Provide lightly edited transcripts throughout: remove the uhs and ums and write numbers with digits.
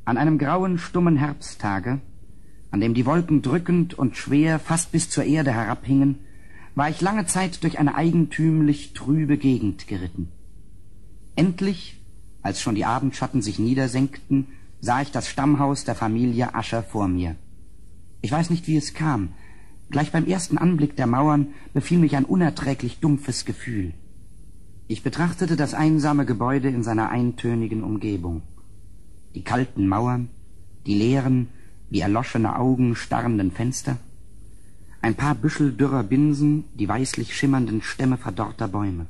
An einem grauen, stummen Herbsttage, an dem die Wolken drückend und schwer fast bis zur Erde herabhingen, war ich lange Zeit durch eine eigentümlich trübe Gegend geritten. Endlich, als schon die Abendschatten sich niedersenkten, sah ich das Stammhaus der Familie Ascher vor mir. Ich weiß nicht, wie es kam. Gleich beim ersten Anblick der Mauern befiel mich ein unerträglich dumpfes Gefühl. Ich betrachtete das einsame Gebäude in seiner eintönigen Umgebung. Die kalten Mauern, die leeren, wie erloschene Augen starrenden Fenster, ein paar Büschel dürrer Binsen, die weißlich schimmernden Stämme verdorrter Bäume.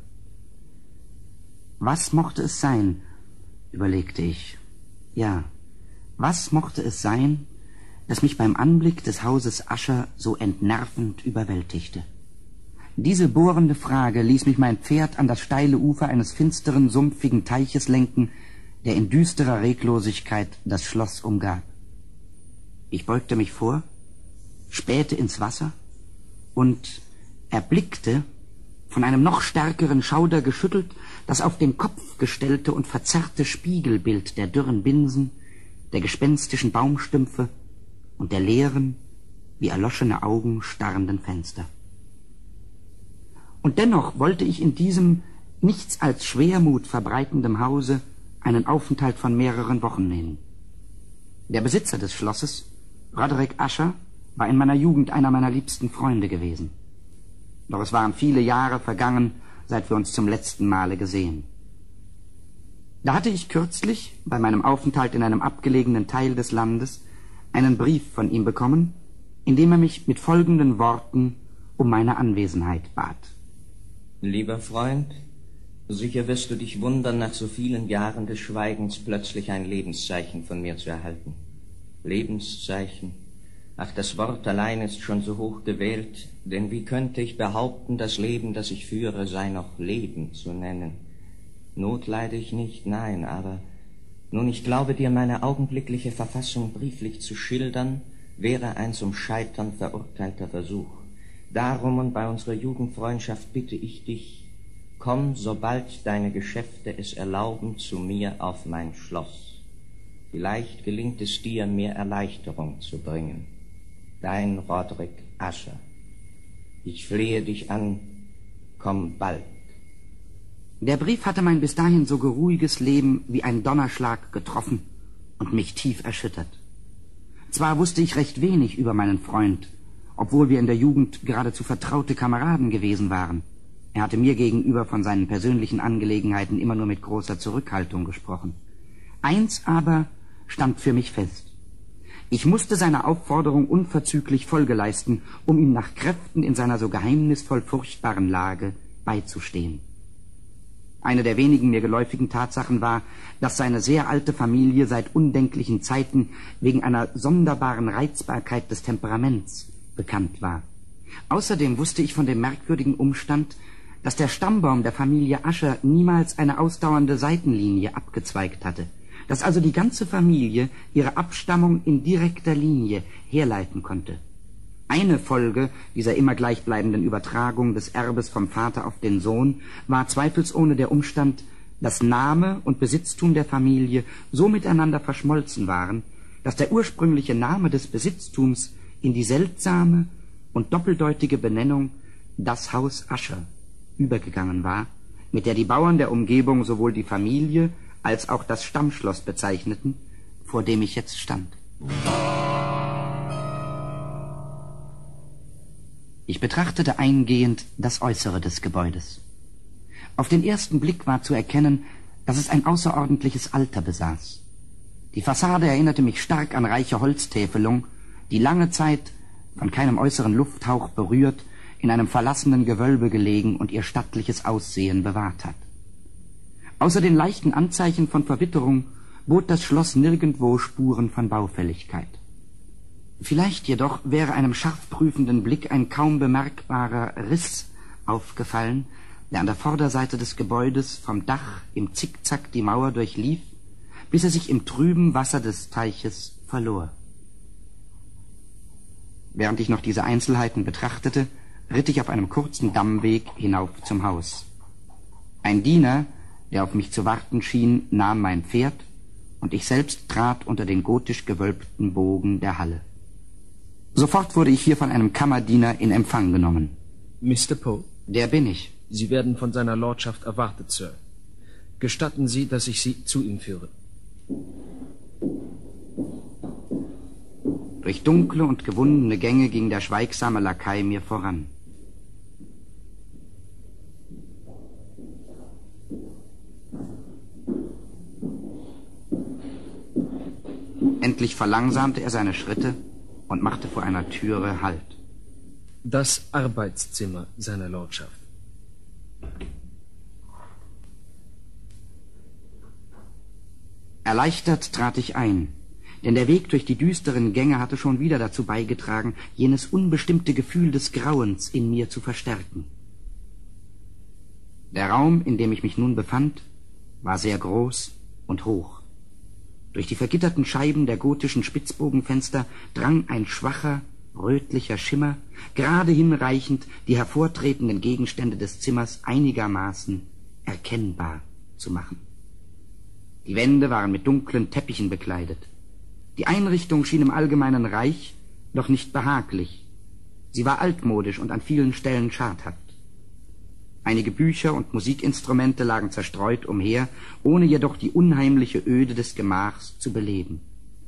Was mochte es sein, überlegte ich. Ja, was mochte es sein, das mich beim Anblick des Hauses Ascher so entnervend überwältigte? Diese bohrende Frage ließ mich mein Pferd an das steile Ufer eines finsteren, sumpfigen Teiches lenken, der in düsterer Reglosigkeit das Schloss umgab. Ich beugte mich vor, spähte ins Wasser und erblickte, von einem noch stärkeren Schauder geschüttelt, das auf den Kopf gestellte und verzerrte Spiegelbild der dürren Binsen, der gespenstischen Baumstümpfe und der leeren, wie erloschene Augen starrenden Fenster. Und dennoch wollte ich in diesem nichts als Schwermut verbreitendem Hause einen Aufenthalt von mehreren Wochen nehmen. Der Besitzer des Schlosses, Roderick Ascher, war in meiner Jugend einer meiner liebsten Freunde gewesen. Doch es waren viele Jahre vergangen, seit wir uns zum letzten Male gesehen. Da hatte ich kürzlich, bei meinem Aufenthalt in einem abgelegenen Teil des Landes, einen Brief von ihm bekommen, in dem er mich mit folgenden Worten um meine Anwesenheit bat. Lieber Freund, sicher wirst du dich wundern, nach so vielen Jahren des Schweigens plötzlich ein Lebenszeichen von mir zu erhalten. Lebenszeichen? Ach, das Wort allein ist schon so hoch gewählt, denn wie könnte ich behaupten, das Leben, das ich führe, sei noch Leben zu nennen? Not leide ich nicht, nein, aber nun, ich glaube dir, meine augenblickliche Verfassung brieflich zu schildern, wäre ein zum Scheitern verurteilter Versuch. Darum und bei unserer Jugendfreundschaft bitte ich dich, komm, sobald deine Geschäfte es erlauben, zu mir auf mein Schloss. Vielleicht gelingt es dir, mir Erleichterung zu bringen. Dein Roderick Ascher. Ich flehe dich an, komm bald. Der Brief hatte mein bis dahin so geruhiges Leben wie ein Donnerschlag getroffen und mich tief erschüttert. Zwar wusste ich recht wenig über meinen Freund, obwohl wir in der Jugend geradezu vertraute Kameraden gewesen waren. Er hatte mir gegenüber von seinen persönlichen Angelegenheiten immer nur mit großer Zurückhaltung gesprochen. Eins aber stand für mich fest. Ich musste seiner Aufforderung unverzüglich Folge leisten, um ihm nach Kräften in seiner so geheimnisvoll furchtbaren Lage beizustehen. Eine der wenigen mir geläufigen Tatsachen war, dass seine sehr alte Familie seit undenklichen Zeiten wegen einer sonderbaren Reizbarkeit des Temperaments bekannt war. Außerdem wusste ich von dem merkwürdigen Umstand, dass der Stammbaum der Familie Ascher niemals eine ausdauernde Seitenlinie abgezweigt hatte, dass also die ganze Familie ihre Abstammung in direkter Linie herleiten konnte. Eine Folge dieser immer gleichbleibenden Übertragung des Erbes vom Vater auf den Sohn war zweifelsohne der Umstand, dass Name und Besitztum der Familie so miteinander verschmolzen waren, dass der ursprüngliche Name des Besitztums in die seltsame und doppeldeutige Benennung das Haus Ascher übergegangen war, mit der die Bauern der Umgebung sowohl die Familie als auch das Stammschloss bezeichneten, vor dem ich jetzt stand. Ich betrachtete eingehend das Äußere des Gebäudes. Auf den ersten Blick war zu erkennen, dass es ein außerordentliches Alter besaß. Die Fassade erinnerte mich stark an reiche Holztäfelung, die lange Zeit, von keinem äußeren Lufthauch berührt, in einem verlassenen Gewölbe gelegen und ihr stattliches Aussehen bewahrt hat. Außer den leichten Anzeichen von Verwitterung bot das Schloss nirgendwo Spuren von Baufälligkeit. Vielleicht jedoch wäre einem scharf prüfenden Blick ein kaum bemerkbarer Riss aufgefallen, der an der Vorderseite des Gebäudes vom Dach im Zickzack die Mauer durchlief, bis er sich im trüben Wasser des Teiches verlor. Während ich noch diese Einzelheiten betrachtete, ritt ich auf einem kurzen Dammweg hinauf zum Haus. Ein Diener, der auf mich zu warten schien, nahm mein Pferd und ich selbst trat unter den gotisch gewölbten Bogen der Halle. Sofort wurde ich hier von einem Kammerdiener in Empfang genommen. Mr. Poe? Der bin ich. Sie werden von seiner Lordschaft erwartet, Sir. Gestatten Sie, dass ich Sie zu ihm führe. Durch dunkle und gewundene Gänge ging der schweigsame Lakai mir voran. Endlich verlangsamte er seine Schritte und machte vor einer Türe Halt. Das Arbeitszimmer seiner Lordschaft. Erleichtert trat ich ein, denn der Weg durch die düsteren Gänge hatte schon wieder dazu beigetragen, jenes unbestimmte Gefühl des Grauens in mir zu verstärken. Der Raum, in dem ich mich nun befand, war sehr groß und hoch. Durch die vergitterten Scheiben der gotischen Spitzbogenfenster drang ein schwacher, rötlicher Schimmer, gerade hinreichend, die hervortretenden Gegenstände des Zimmers einigermaßen erkennbar zu machen. Die Wände waren mit dunklen Teppichen bekleidet. Die Einrichtung schien im Allgemeinen reich, doch nicht behaglich. Sie war altmodisch und an vielen Stellen schadhaft. Einige Bücher und Musikinstrumente lagen zerstreut umher, ohne jedoch die unheimliche Öde des Gemachs zu beleben.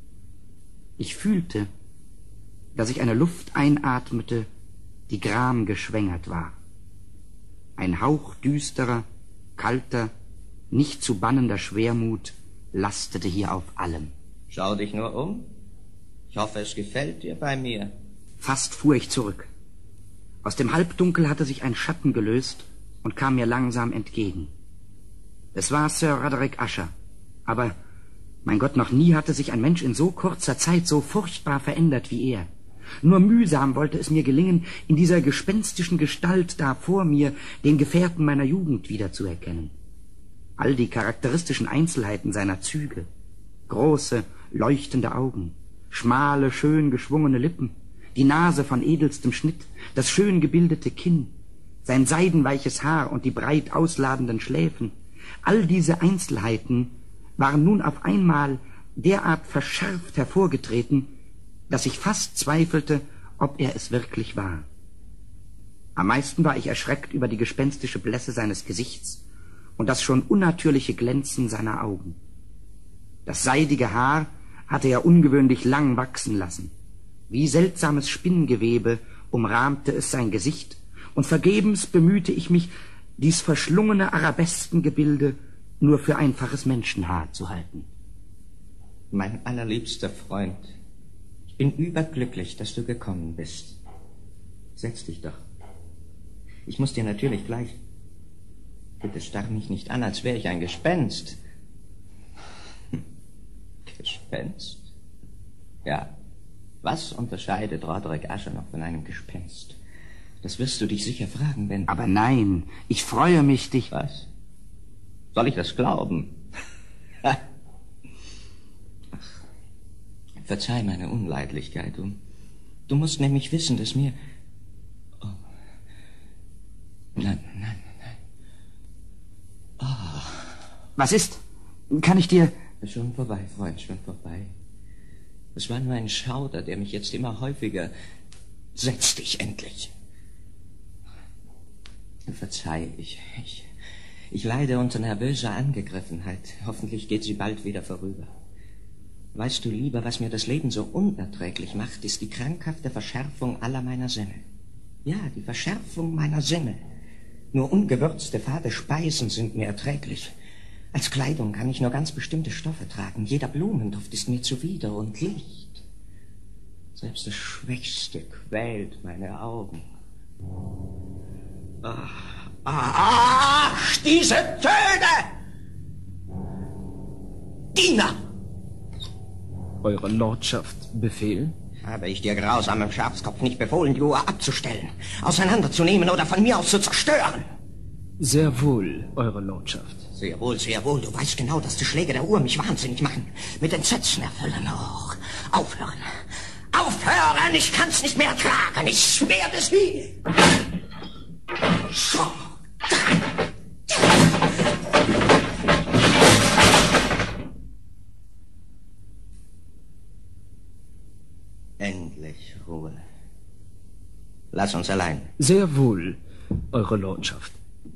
Ich fühlte, dass ich eine Luft einatmete, die gramgeschwängert war. Ein Hauch düsterer, kalter, nicht zu bannender Schwermut lastete hier auf allem. Schau dich nur um. Ich hoffe, es gefällt dir bei mir. Fast fuhr ich zurück. Aus dem Halbdunkel hatte sich ein Schatten gelöst und kam mir langsam entgegen. Es war Sir Roderick Usher, aber, mein Gott, noch nie hatte sich ein Mensch in so kurzer Zeit so furchtbar verändert wie er. Nur mühsam wollte es mir gelingen, in dieser gespenstischen Gestalt da vor mir den Gefährten meiner Jugend wiederzuerkennen. All die charakteristischen Einzelheiten seiner Züge, große, leuchtende Augen, schmale, schön geschwungene Lippen, die Nase von edelstem Schnitt, das schön gebildete Kinn, sein seidenweiches Haar und die breit ausladenden Schläfen, all diese Einzelheiten waren nun auf einmal derart verschärft hervorgetreten, dass ich fast zweifelte, ob er es wirklich war. Am meisten war ich erschreckt über die gespenstische Blässe seines Gesichts und das schon unnatürliche Glänzen seiner Augen. Das seidige Haar hatte er ungewöhnlich lang wachsen lassen. Wie seltsames Spinngewebe umrahmte es sein Gesicht, und vergebens bemühte ich mich, dies verschlungene Arabeskengebilde nur für einfaches Menschenhaar zu halten. Mein allerliebster Freund, ich bin überglücklich, dass du gekommen bist. Setz dich doch. Ich muss dir natürlich gleich... Bitte starr mich nicht an, als wäre ich ein Gespenst. Gespenst? Ja. Was unterscheidet Roderick Usher noch von einem Gespenst? Das wirst du dich sicher fragen, wenn... Aber nein, ich freue mich, dich... Was? Soll ich das glauben? Ach, verzeih meine Unleidlichkeit. Du musst nämlich wissen, dass mir... Oh. Nein. Oh. Was ist? Kann ich dir... Schon vorbei, Freund, schon vorbei. Es war nur ein Schauder, der mich jetzt immer häufiger... Setz dich endlich. Verzeih, ich leide unter nervöser Angegriffenheit. Hoffentlich geht sie bald wieder vorüber. Weißt du, Lieber, was mir das Leben so unerträglich macht, ist die krankhafte Verschärfung aller meiner Sinne. Ja, die Verschärfung meiner Sinne. Nur ungewürzte, fade Speisen sind mir erträglich. Als Kleidung kann ich nur ganz bestimmte Stoffe tragen. Jeder Blumenduft ist mir zuwider und Licht. Selbst das Schwächste quält meine Augen. Diese Töne! Diener! Eure Lordschaft befehlen? Habe ich dir grausamem Schafskopf nicht befohlen, die Uhr abzustellen, auseinanderzunehmen oder von mir aus zu zerstören? Sehr wohl, Eure Lordschaft. Sehr wohl, sehr wohl. Du weißt genau, dass die Schläge der Uhr mich wahnsinnig machen. Mit Entsetzen erfüllen. Oh, aufhören. Aufhören! Ich kann's nicht mehr tragen. Ich werde sie... So. Endlich Ruhe. Lass uns allein. Sehr wohl, Eure Lordschaft.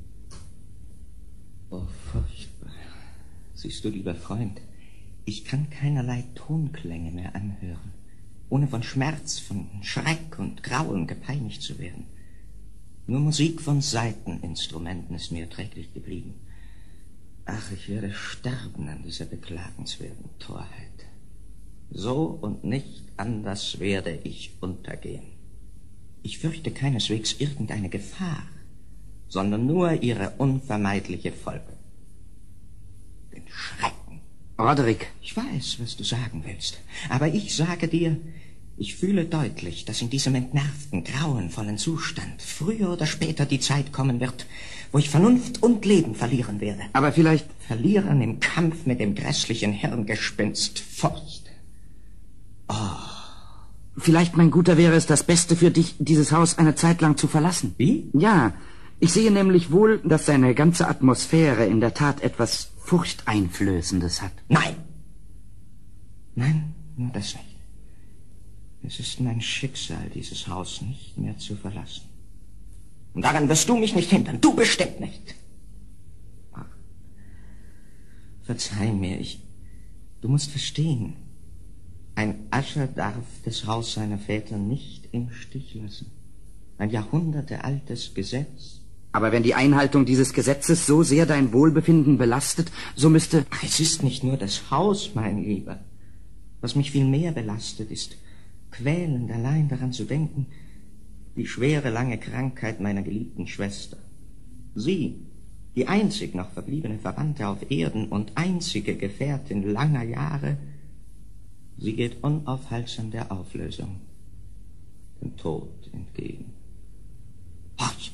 Oh, furchtbar. Siehst du, lieber Freund, ich kann keinerlei Tonklänge mehr anhören, ohne von Schmerz, von Schreck und Grauen gepeinigt zu werden. Nur Musik von Saiteninstrumenten ist mir erträglich geblieben. Ach, ich werde sterben an dieser beklagenswerten Torheit. So und nicht anders werde ich untergehen. Ich fürchte keineswegs irgendeine Gefahr, sondern nur ihre unvermeidliche Folge. Den Schrecken. Roderick. Ich weiß, was du sagen willst, aber ich sage dir, ich fühle deutlich, dass in diesem entnervten, grauenvollen Zustand früher oder später die Zeit kommen wird, wo ich Vernunft und Leben verlieren werde. Aber vielleicht... Verlieren im Kampf mit dem grässlichen Hirngespinst Furcht. Oh. Vielleicht, mein Guter, wäre es das Beste für dich, dieses Haus eine Zeit lang zu verlassen. Wie? Ja, ich sehe nämlich wohl, dass seine ganze Atmosphäre in der Tat etwas Furchteinflößendes hat. Nein! Nein, nur das nicht. Es ist mein Schicksal, dieses Haus nicht mehr zu verlassen. Und daran wirst du mich nicht hindern. Du bestimmt nicht. Ach, verzeih mir, du musst verstehen, ein Ascher darf das Haus seiner Väter nicht im Stich lassen. Ein jahrhundertealtes Gesetz. Aber wenn die Einhaltung dieses Gesetzes so sehr dein Wohlbefinden belastet, so müsste... Ach, es ist nicht nur das Haus, mein Lieber. Was mich viel mehr belastet, ist quälend allein daran zu denken, die schwere, lange Krankheit meiner geliebten Schwester. Sie, die einzig noch verbliebene Verwandte auf Erden und einzige Gefährtin langer Jahre, sie geht unaufhaltsam der Auflösung, dem Tod entgegen. Horch!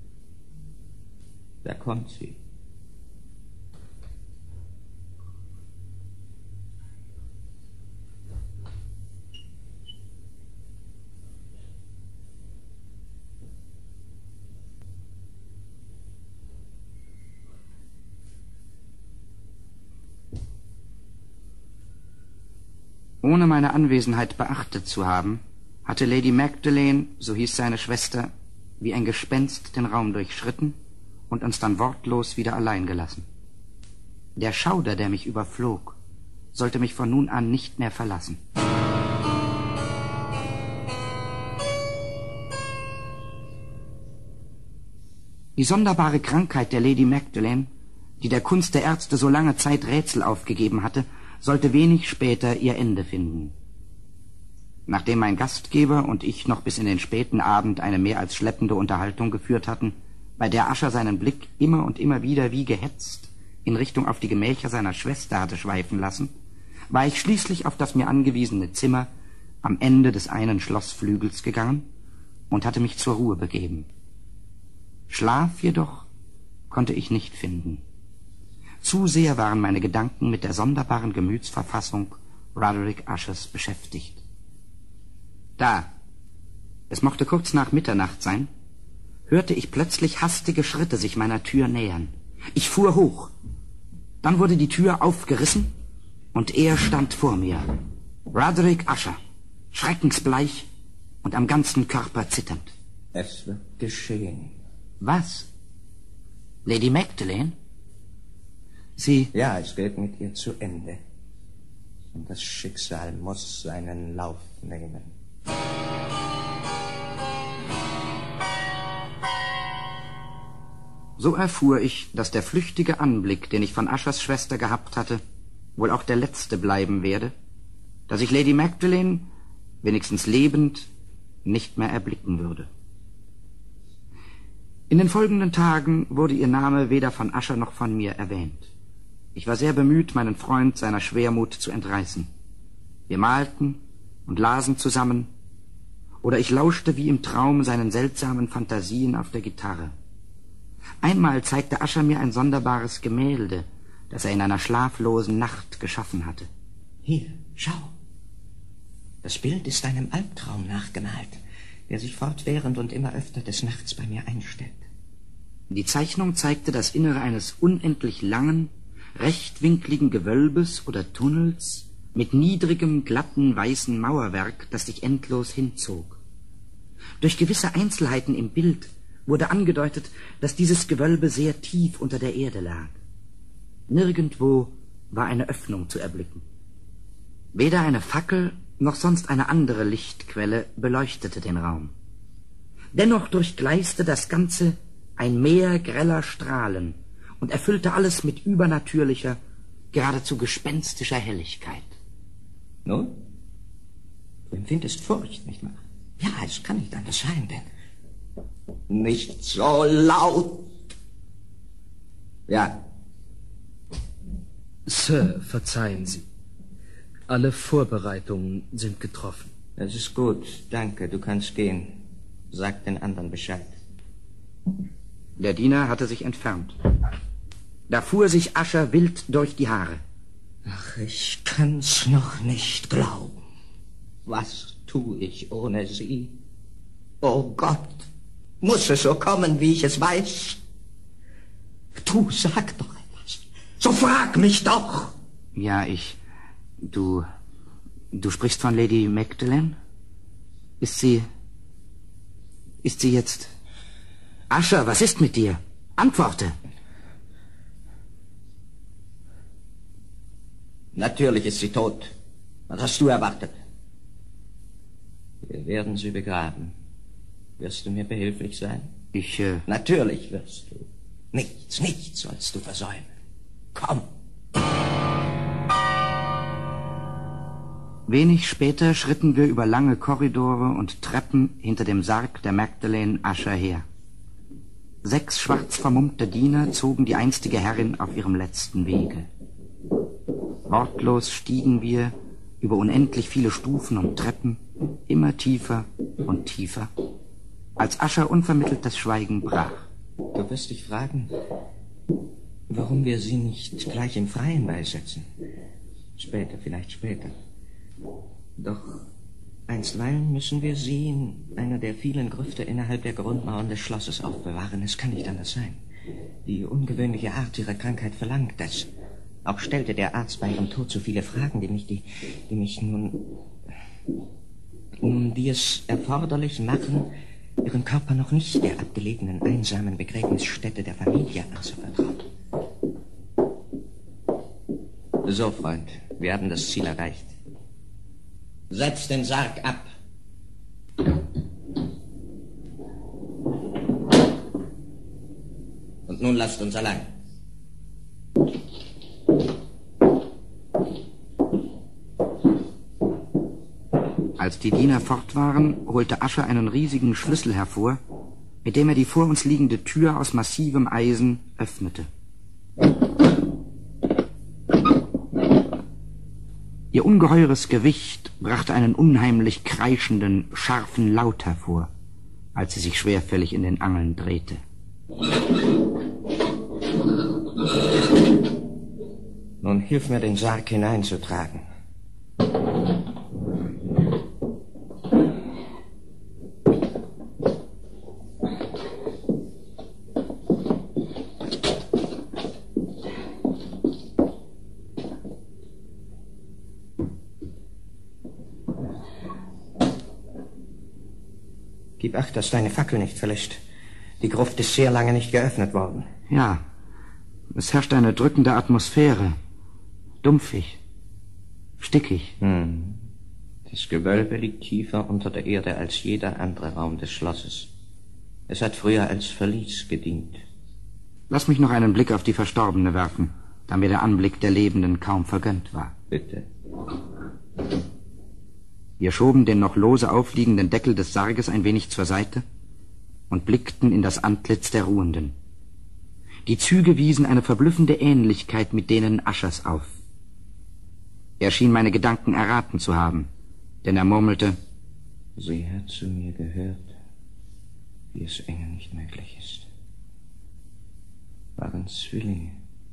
Da kommt sie. Ohne meine Anwesenheit beachtet zu haben, hatte Lady Magdalene, so hieß seine Schwester, wie ein Gespenst den Raum durchschritten und uns dann wortlos wieder allein gelassen. Der Schauder, der mich überflog, sollte mich von nun an nicht mehr verlassen. Die sonderbare Krankheit der Lady Magdalene, die der Kunst der Ärzte so lange Zeit Rätsel aufgegeben hatte, sollte wenig später ihr Ende finden. Nachdem mein Gastgeber und ich noch bis in den späten Abend eine mehr als schleppende Unterhaltung geführt hatten, bei der Ascher seinen Blick immer und immer wieder wie gehetzt in Richtung auf die Gemächer seiner Schwester hatte schweifen lassen, war ich schließlich auf das mir angewiesene Zimmer am Ende des einen Schlossflügels gegangen und hatte mich zur Ruhe begeben. Schlaf jedoch konnte ich nicht finden. Zu sehr waren meine Gedanken mit der sonderbaren Gemütsverfassung Roderick Ushers beschäftigt. Da, es mochte kurz nach Mitternacht sein, hörte ich plötzlich hastige Schritte sich meiner Tür nähern. Ich fuhr hoch. Dann wurde die Tür aufgerissen und er stand vor mir. Roderick Usher, schreckensbleich und am ganzen Körper zitternd. Es wird geschehen. Was? Lady Magdalene? Sie... Ja, es geht mit ihr zu Ende. Und das Schicksal muss seinen Lauf nehmen. So erfuhr ich, dass der flüchtige Anblick, den ich von Ushers Schwester gehabt hatte, wohl auch der letzte bleiben werde, dass ich Lady Magdalene, wenigstens lebend, nicht mehr erblicken würde. In den folgenden Tagen wurde ihr Name weder von Usher noch von mir erwähnt. Ich war sehr bemüht, meinen Freund seiner Schwermut zu entreißen. Wir malten und lasen zusammen, oder ich lauschte wie im Traum seinen seltsamen Fantasien auf der Gitarre. Einmal zeigte Usher mir ein sonderbares Gemälde, das er in einer schlaflosen Nacht geschaffen hatte. Hier, schau. Das Bild ist einem Albtraum nachgemalt, der sich fortwährend und immer öfter des Nachts bei mir einstellt. Die Zeichnung zeigte das Innere eines unendlich langen, rechtwinkligen Gewölbes oder Tunnels mit niedrigem, glatten, weißen Mauerwerk, das sich endlos hinzog. Durch gewisse Einzelheiten im Bild wurde angedeutet, dass dieses Gewölbe sehr tief unter der Erde lag. Nirgendwo war eine Öffnung zu erblicken. Weder eine Fackel noch sonst eine andere Lichtquelle beleuchtete den Raum. Dennoch durchgleiste das Ganze ein Meer greller Strahlen und erfüllte alles mit übernatürlicher, geradezu gespenstischer Helligkeit. Nun, du empfindest Furcht, nicht wahr? Ja, es kann nicht anders sein, denn... Nicht so laut! Ja. Sir, verzeihen Sie. Alle Vorbereitungen sind getroffen. Das ist gut, danke, du kannst gehen. Sag den anderen Bescheid. Der Diener hatte sich entfernt. Da fuhr sich Usher wild durch die Haare. Ach, ich kann's noch nicht glauben. Was tue ich ohne sie? Oh Gott, muss es so kommen, wie ich es weiß? Du, sag doch etwas. So frag mich doch. Ja, Du sprichst von Lady Magdalen? Ist sie jetzt... Usher, was ist mit dir? Antworte. Natürlich ist sie tot. Was hast du erwartet? Wir werden sie begraben. Wirst du mir behilflich sein? Natürlich wirst du. Nichts sollst du versäumen. Komm. Wenig später schritten wir über lange Korridore und Treppen hinter dem Sarg der Magdalene Usher her. 6 schwarz vermummte Diener zogen die einstige Herrin auf ihrem letzten Wege. Wortlos stiegen wir über unendlich viele Stufen und Treppen, immer tiefer und tiefer, als Usher unvermittelt das Schweigen brach. Du wirst dich fragen, warum wir sie nicht gleich im Freien beisetzen. Vielleicht später. Doch einstweilen müssen wir sie in einer der vielen Grüfte innerhalb der Grundmauern des Schlosses aufbewahren. Es kann nicht anders sein. Die ungewöhnliche Art ihrer Krankheit verlangt das. Auch stellte der Arzt bei ihrem Tod so viele Fragen, die mich nun, die es erforderlich machen, ihren Körper noch nicht der abgelegenen, einsamen Begräbnisstätte der Familie anzuvertrauen. So, Freund, wir haben das Ziel erreicht. Setz den Sarg ab. Und nun lasst uns allein. Als die Diener fort waren, holte Usher einen riesigen Schlüssel hervor, mit dem er die vor uns liegende Tür aus massivem Eisen öffnete. Ihr ungeheures Gewicht brachte einen unheimlich kreischenden, scharfen Laut hervor, als sie sich schwerfällig in den Angeln drehte. Nun hilf mir, den Sarg hineinzutragen. Gib Acht, dass deine Fackel nicht verlischt. Die Gruft ist sehr lange nicht geöffnet worden. Ja, es herrscht eine drückende Atmosphäre. Dumpfig. Stickig. Das Gewölbe liegt tiefer unter der Erde als jeder andere Raum des Schlosses. Es hat früher als Verlies gedient. Lass mich noch einen Blick auf die Verstorbene werfen, da mir der Anblick der Lebenden kaum vergönnt war. Bitte. Wir schoben den noch lose aufliegenden Deckel des Sarges ein wenig zur Seite und blickten in das Antlitz der Ruhenden. Die Züge wiesen eine verblüffende Ähnlichkeit mit denen Ushers auf. Er schien meine Gedanken erraten zu haben, denn er murmelte: Sie hat zu mir gehört, wie es Engeln nicht möglich ist. Waren Zwillinge.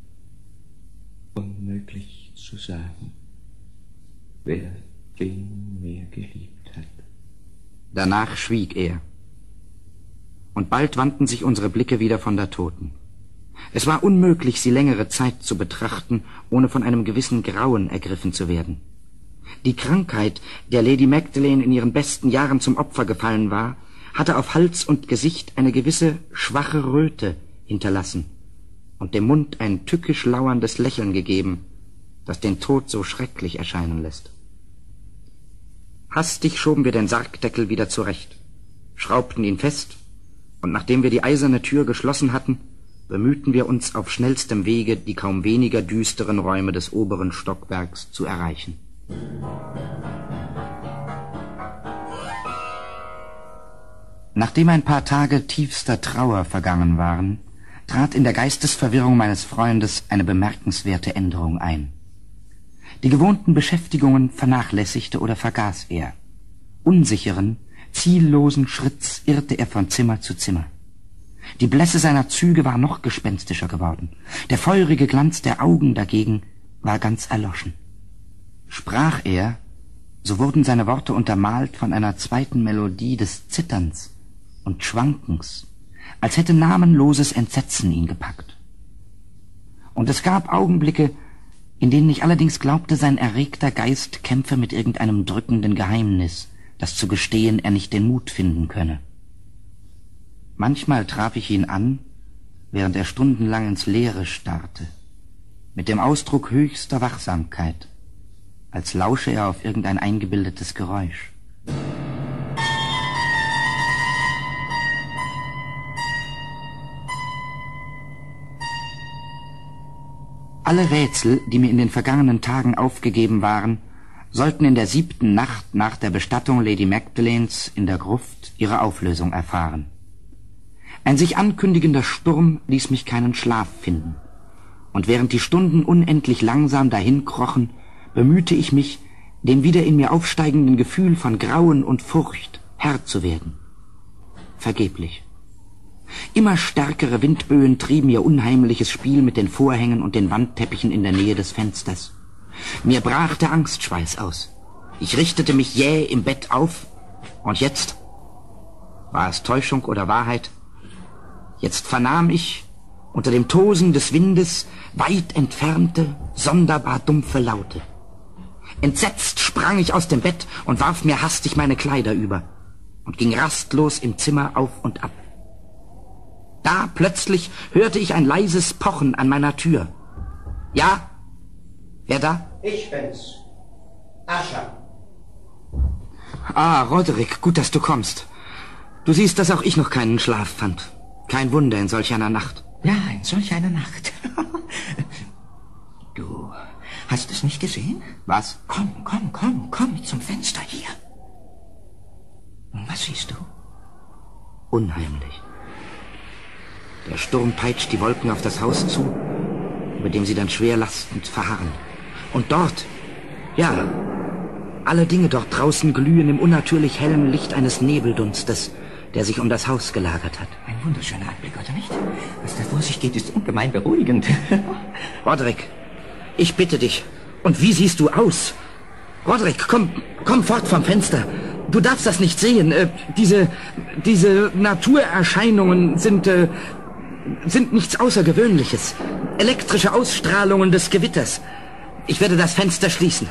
Unmöglich zu sagen, wer den mehr geliebt hat. Danach schwieg er. Und bald wandten sich unsere Blicke wieder von der Toten. Es war unmöglich, sie längere Zeit zu betrachten, ohne von einem gewissen Grauen ergriffen zu werden. Die Krankheit, der Lady Magdalene in ihren besten Jahren zum Opfer gefallen war, hatte auf Hals und Gesicht eine gewisse schwache Röte hinterlassen und dem Mund ein tückisch lauerndes Lächeln gegeben, das den Tod so schrecklich erscheinen lässt. Hastig schoben wir den Sargdeckel wieder zurecht, schraubten ihn fest, und nachdem wir die eiserne Tür geschlossen hatten, bemühten wir uns auf schnellstem Wege, die kaum weniger düsteren Räume des oberen Stockwerks zu erreichen. Nachdem ein paar Tage tiefster Trauer vergangen waren, trat in der Geistesverwirrung meines Freundes eine bemerkenswerte Änderung ein. Die gewohnten Beschäftigungen vernachlässigte oder vergaß er. Unsicheren, ziellosen Schritts irrte er von Zimmer zu Zimmer. Die Blässe seiner Züge war noch gespenstischer geworden. Der feurige Glanz der Augen dagegen war ganz erloschen. Sprach er, so wurden seine Worte untermalt von einer zweiten Melodie des Zitterns und Schwankens, als hätte namenloses Entsetzen ihn gepackt. Und es gab Augenblicke, in denen ich allerdings glaubte, sein erregter Geist kämpfe mit irgendeinem drückenden Geheimnis, das zu gestehen er nicht den Mut finden könne. Manchmal traf ich ihn an, während er stundenlang ins Leere starrte, mit dem Ausdruck höchster Wachsamkeit, als lausche er auf irgendein eingebildetes Geräusch. Alle Rätsel, die mir in den vergangenen Tagen aufgegeben waren, sollten in der 7. Nacht nach der Bestattung Lady Magdalenes in der Gruft ihre Auflösung erfahren. Ein sich ankündigender Sturm ließ mich keinen Schlaf finden, und während die Stunden unendlich langsam dahinkrochen, bemühte ich mich, dem wieder in mir aufsteigenden Gefühl von Grauen und Furcht Herr zu werden. Vergeblich. Immer stärkere Windböen trieben ihr unheimliches Spiel mit den Vorhängen und den Wandteppichen in der Nähe des Fensters. Mir brach der Angstschweiß aus. Ich richtete mich jäh im Bett auf, und jetzt, war es Täuschung oder Wahrheit, jetzt vernahm ich unter dem Tosen des Windes weit entfernte, sonderbar dumpfe Laute. Entsetzt sprang ich aus dem Bett und warf mir hastig meine Kleider über und ging rastlos im Zimmer auf und ab. Da plötzlich hörte ich ein leises Pochen an meiner Tür. Ja? Wer da? Ich bin's. Ascher. Ah, Roderick, gut, dass du kommst. Du siehst, dass auch ich noch keinen Schlaf fand. Kein Wunder in solch einer Nacht. Ja, in solch einer Nacht. Du hast es nicht gesehen? Was? Komm zum Fenster hier. Was siehst du? Unheimlich. Der Sturm peitscht die Wolken auf das Haus zu, über dem sie dann schwer lastend verharren. Und dort, ja, alle Dinge dort draußen glühen im unnatürlich hellen Licht eines Nebeldunstes, der sich um das Haus gelagert hat. Ein wunderschöner Anblick, oder nicht? Was da vor sich geht, ist ungemein beruhigend. Roderick, ich bitte dich. Und wie siehst du aus? Roderick, komm fort vom Fenster. Du darfst das nicht sehen. Diese Naturerscheinungen sind nichts Außergewöhnliches. Elektrische Ausstrahlungen des Gewitters. Ich werde das Fenster schließen.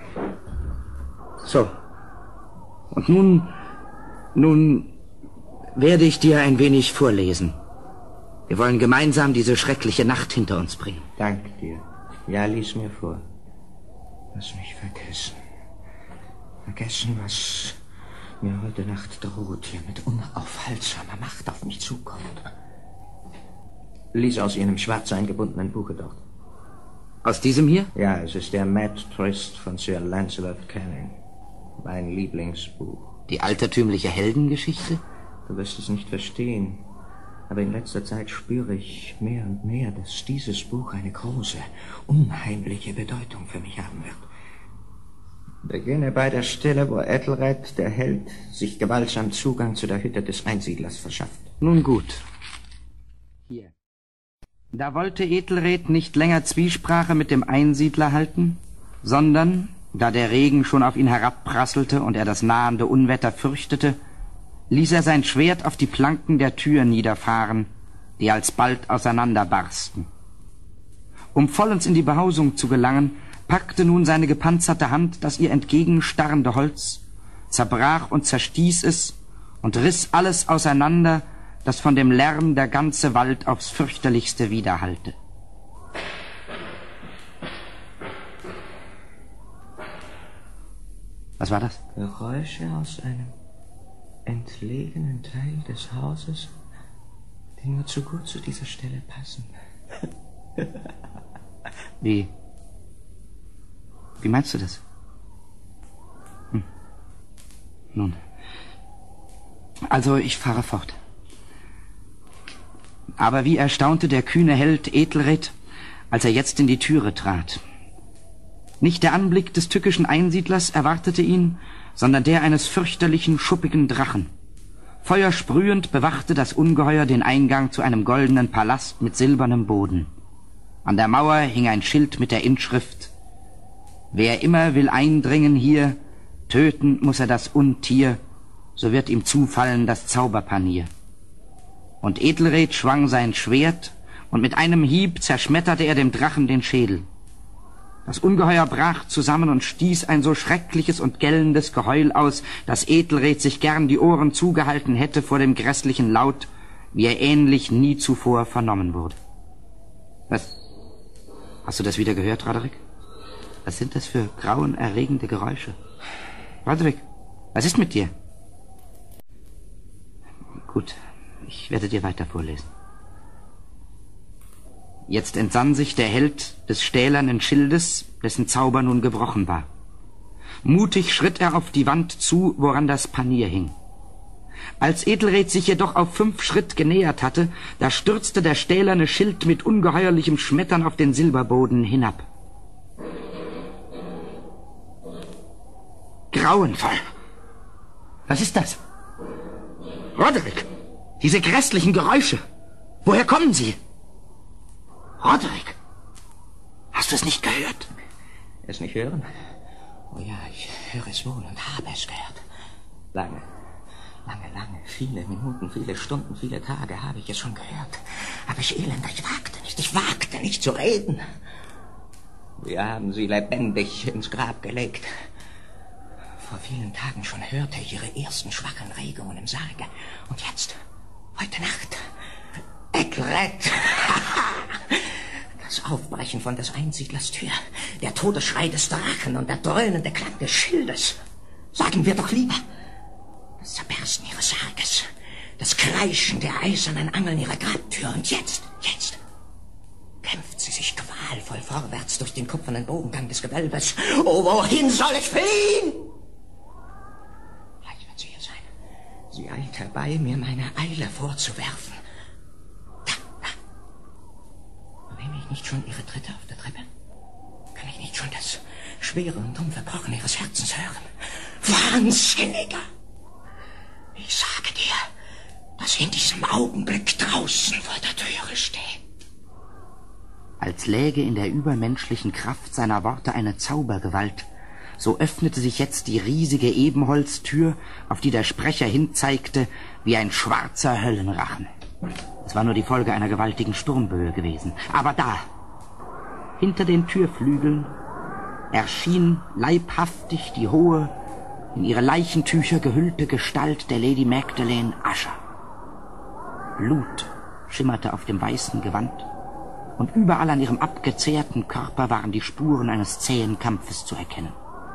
So. Und nun werde ich dir ein wenig vorlesen. Wir wollen gemeinsam diese schreckliche Nacht hinter uns bringen. Dank dir. Ja, lies mir vor. Lass mich vergessen, was mir heute Nacht droht, hier mit unaufhaltsamer Macht auf mich zukommt. Lies aus Ihrem schwarz eingebundenen Buche dort. Aus diesem hier? Ja, es ist der Mad Trist von Sir Lancelot Canning. Mein Lieblingsbuch. Die altertümliche Heldengeschichte? Du wirst es nicht verstehen, aber in letzter Zeit spüre ich mehr und mehr, dass dieses Buch eine große, unheimliche Bedeutung für mich haben wird. Beginne bei der Stelle, wo Ethelred, der Held, sich gewaltsam Zugang zu der Hütte des Einsiedlers verschafft. Nun gut. Hier. Da wollte Ethelred nicht länger Zwiesprache mit dem Einsiedler halten, sondern, da der Regen schon auf ihn herabprasselte und er das nahende Unwetter fürchtete, ließ er sein Schwert auf die Planken der Tür niederfahren, die alsbald auseinanderbarsten. Um vollends in die Behausung zu gelangen, packte nun seine gepanzerte Hand das ihr entgegenstarrende Holz, zerbrach und zerstieß es und riss alles auseinander, das von dem Lärm der ganze Wald aufs fürchterlichste widerhallte. Was war das? Geräusche aus einem entlegenen Teil des Hauses, die nur zu gut zu dieser Stelle passen. Wie meinst du das? Nun, also ich fahre fort. Aber wie erstaunte der kühne Held Ethelred, als er jetzt in die Türe trat. Nicht der Anblick des tückischen Einsiedlers erwartete ihn, sondern der eines fürchterlichen, schuppigen Drachen. Feuersprühend bewachte das Ungeheuer den Eingang zu einem goldenen Palast mit silbernem Boden. An der Mauer hing ein Schild mit der Inschrift: Wer immer will eindringen hier, töten muss er das Untier, so wird ihm zufallen das Zauberpanier. Und Ethelred schwang sein Schwert, und mit einem Hieb zerschmetterte er dem Drachen den Schädel. Das Ungeheuer brach zusammen und stieß ein so schreckliches und gellendes Geheul aus, dass Ethelred sich gern die Ohren zugehalten hätte vor dem grässlichen Laut, wie er ähnlich nie zuvor vernommen wurde. Was? Hast du das wieder gehört, Roderick? Was sind das für grauenerregende Geräusche? Roderick, was ist mit dir? Gut, ich werde dir weiter vorlesen. Jetzt entsann sich der Held des stählernen Schildes, dessen Zauber nun gebrochen war. Mutig schritt er auf die Wand zu, woran das Panier hing. Als Ethelred sich jedoch auf 5 Schritt genähert hatte, da stürzte der stählerne Schild mit ungeheuerlichem Schmettern auf den Silberboden hinab. Grauenvoll! Was ist das? Roderick! Diese grässlichen Geräusche! Woher kommen sie? Roderick! Hast du es nicht gehört? Es nicht hören? Oh ja, ich höre es wohl und habe es gehört. Lange, viele Minuten, viele Stunden, viele Tage habe ich es schon gehört. Aber ich elender, ich wagte nicht zu reden. Wir haben sie lebendig ins Grab gelegt. Vor vielen Tagen schon hörte ich ihre ersten schwachen Regungen im Sarge. Und jetzt, heute Nacht, Ethelred. Das Aufbrechen von des Einsiedlers Tür, der Todesschrei des Drachen und der dröhnende Klang des Schildes. Sagen wir doch lieber, das Zerbersten ihres Sarges, das Kreischen der eisernen Angeln ihrer Grabtür. Und jetzt kämpft sie sich qualvoll vorwärts durch den kupfernen Bogengang des Gewölbes. Oh, wohin soll ich fliehen? Vielleicht wird sie hier sein. Sie eilt herbei, mir meine Eile vorzuwerfen. Nehme ich nicht schon ihre Tritte auf der Treppe? Kann ich nicht schon das schwere und dumpfe Pochen ihres Herzens hören? Wahnsinniger! Ich sage dir, dass sie in diesem Augenblick draußen vor der Türe steht. Als läge in der übermenschlichen Kraft seiner Worte eine Zaubergewalt, so öffnete sich jetzt die riesige Ebenholztür, auf die der Sprecher hinzeigte, wie ein schwarzer Höllenrachen. Es war nur die Folge einer gewaltigen Sturmböe gewesen. Aber da, hinter den Türflügeln, erschien leibhaftig die hohe, in ihre Leichentücher gehüllte Gestalt der Lady Magdalene Usher. Blut schimmerte auf dem weißen Gewand, und überall an ihrem abgezehrten Körper waren die Spuren eines zähen Kampfes zu erkennen.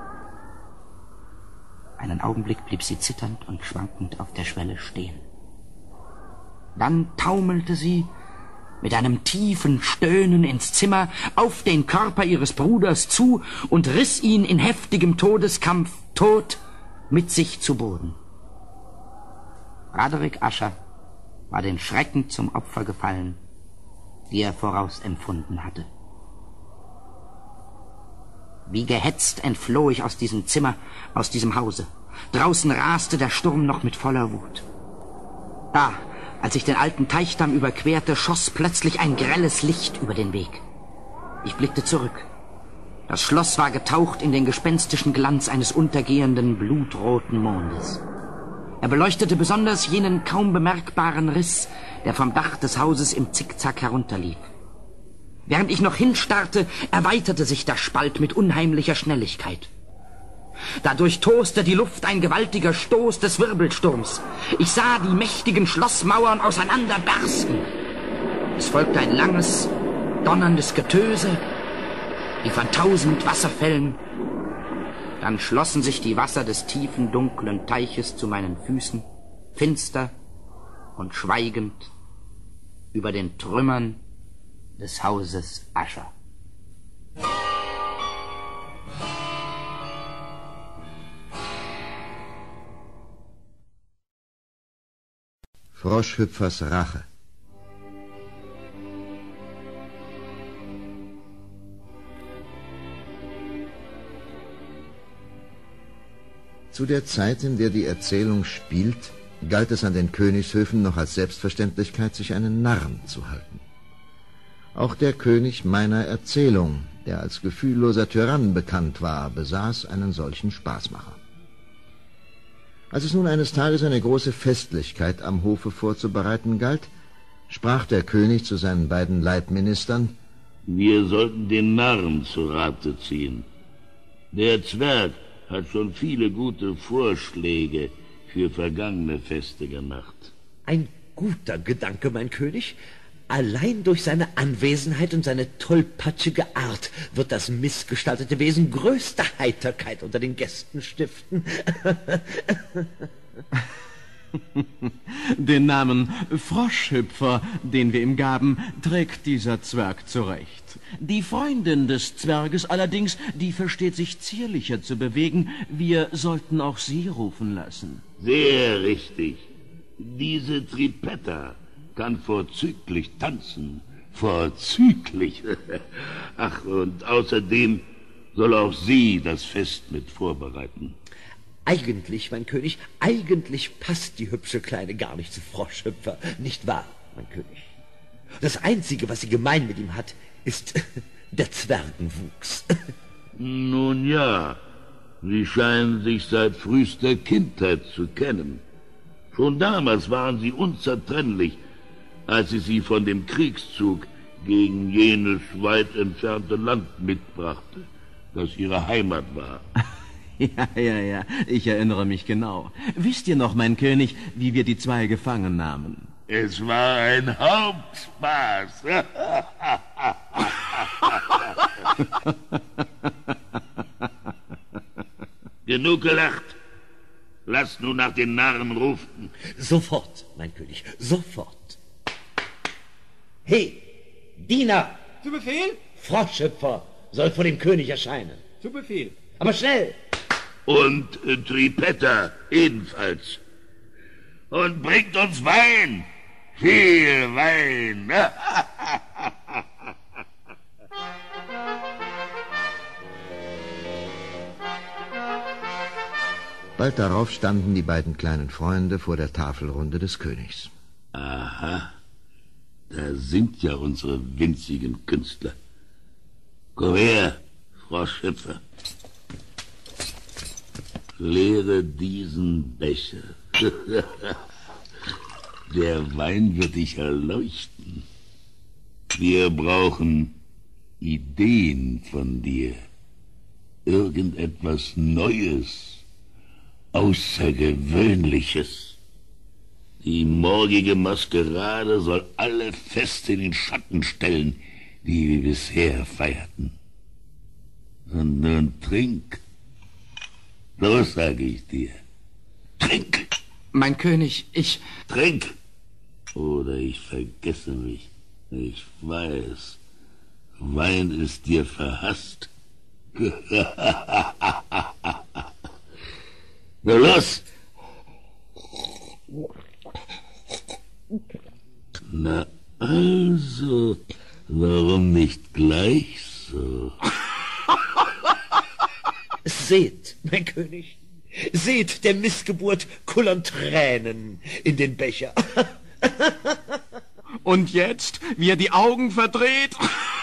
Einen Augenblick blieb sie zitternd und schwankend auf der Schwelle stehen. Dann taumelte sie mit einem tiefen Stöhnen ins Zimmer auf den Körper ihres Bruders zu und riss ihn in heftigem Todeskampf tot mit sich zu Boden. Roderick Usher war den Schrecken zum Opfer gefallen, die er vorausempfunden hatte. Wie gehetzt entfloh ich aus diesem Zimmer, aus diesem Hause. Draußen raste der Sturm noch mit voller Wut. Da, als ich den alten Teichdamm überquerte, schoss plötzlich ein grelles Licht über den Weg. Ich blickte zurück. Das Schloss war getaucht in den gespenstischen Glanz eines untergehenden, blutroten Mondes. Er beleuchtete besonders jenen kaum bemerkbaren Riss, der vom Dach des Hauses im Zickzack herunterlief. Während ich noch hinstarrte, erweiterte sich der Spalt mit unheimlicher Schnelligkeit. Da durchtoste die Luft ein gewaltiger Stoß des Wirbelsturms. Ich sah die mächtigen Schlossmauern auseinanderbersten. Es folgte ein langes, donnerndes Getöse, wie von 1000 Wasserfällen. Dann schlossen sich die Wasser des tiefen, dunklen Teiches zu meinen Füßen, finster und schweigend, über den Trümmern des Hauses Usher. Froschhüpfers Rache. Zu der Zeit, in der die Erzählung spielt, galt es an den Königshöfen noch als Selbstverständlichkeit, sich einen Narren zu halten. Auch der König meiner Erzählung, der als gefühlloser Tyrann bekannt war, besaß einen solchen Spaßmacher. Als es nun eines Tages eine große Festlichkeit am Hofe vorzubereiten galt, sprach der König zu seinen beiden Leibministern: Wir sollten den Narren zu Rate ziehen. Der Zwerg hat schon viele gute Vorschläge für vergangene Feste gemacht. Ein guter Gedanke, mein König. Allein durch seine Anwesenheit und seine tollpatschige Art wird das missgestaltete Wesen größte Heiterkeit unter den Gästen stiften. Den Namen Froschhüpfer, den wir ihm gaben, trägt dieser Zwerg zurecht. Die Freundin des Zwerges allerdings, die versteht sich zierlicher zu bewegen. Wir sollten auch sie rufen lassen. Sehr richtig. Diese Tripetta kann vorzüglich tanzen. Vorzüglich. Ach, und außerdem soll auch sie das Fest mit vorbereiten. Eigentlich, mein König, eigentlich passt die hübsche Kleine gar nicht zu Froschhüpfer. Nicht wahr, mein König? Das Einzige, was sie gemein mit ihm hat, ist der Zwergenwuchs. Nun ja, sie scheinen sich seit frühester Kindheit zu kennen. Schon damals waren sie unzertrennlich, als ich sie von dem Kriegszug gegen jenes weit entfernte Land mitbrachte, das ihre Heimat war. Ja, ich erinnere mich genau. Wisst ihr noch, mein König, wie wir die zwei gefangen nahmen? Es war ein Hauptspaß. Genug gelacht. Lass nun nach den Narren rufen. Sofort, mein König, sofort. Hey, Diener! Zu Befehl? Froschhüpfer soll vor dem König erscheinen. Zu Befehl. Aber schnell! Und Tripetta ebenfalls. Und bringt uns Wein. Viel Wein. Bald darauf standen die beiden kleinen Freunde vor der Tafelrunde des Königs. Aha, da sind ja unsere winzigen Künstler. Komm her, Froschhüpfer. Leere diesen Becher. Der Wein wird dich erleuchten. Wir brauchen Ideen von dir. Irgendetwas Neues, Außergewöhnliches. Die morgige Maskerade soll alle Feste in den Schatten stellen, die wir bisher feierten. Und nun trink. Los, sage ich dir. Trink! Mein König, ich... Trink! Oder ich vergesse mich. Ich weiß. Wein ist dir verhasst. Na los! Na also, warum nicht gleich so? Seht, mein König, seht, der Missgeburt kullern Tränen in den Becher. Und jetzt, wie er die Augen verdreht.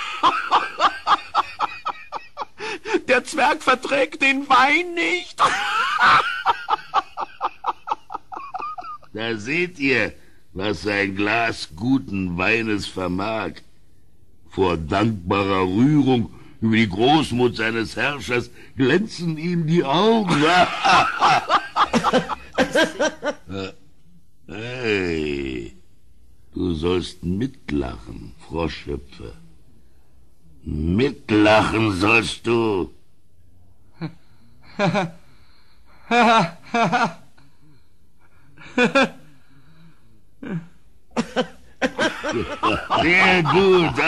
Der Zwerg verträgt den Wein nicht. Da seht ihr, was ein Glas guten Weines vermag. Vor dankbarer Rührung über die Großmut seines Herrschers glänzen ihm die Augen. Hey, du sollst mitlachen, Froschhüpfer. Mitlachen sollst du. Sehr gut.